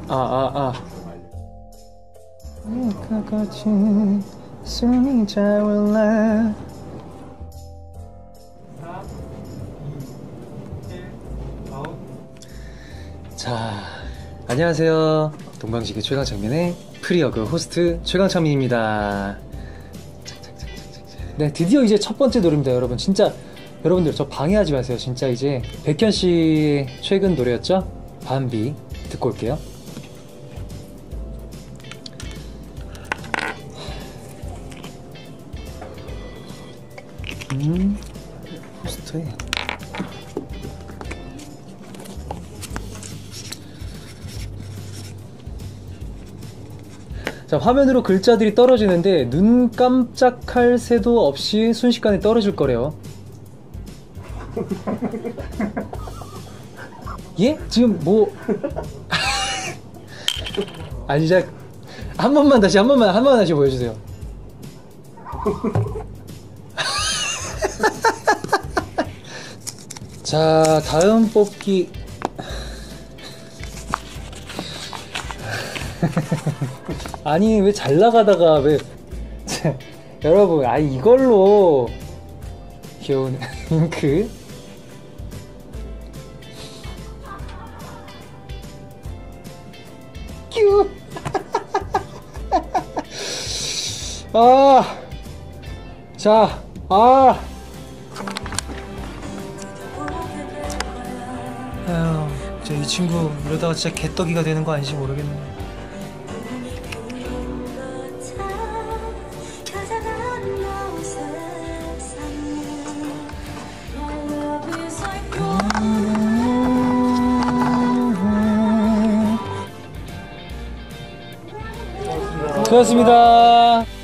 숨이 차올라. 자, 안녕하세요. 동방신기 최강창민의 프리어그 호스트 최강창민입니다. 네, 드디어 이제 첫 번째 노래입니다, 여러분. 진짜 여러분들 저 방해하지 마세요. 진짜 이제 백현 씨의 최근 노래였죠? 밤비 듣고 올게요. 호스트에 자, 화면으로 글자들이 떨어지는데 눈 깜짝할 새도 없이 순식간에 떨어질 거래요. 예? 지금 뭐 아니 진짜 한 번만 다시 보여주세요. 자, 다음 뽑기. 아니 왜 잘 나가다가 왜 여러분, 아니 이걸로 귀여운 잉크. 큐. 자, 아유, 이 친구 이러다가 진짜 개떡이가 되는 거 아닌지 모르겠네. 수고하셨습니다.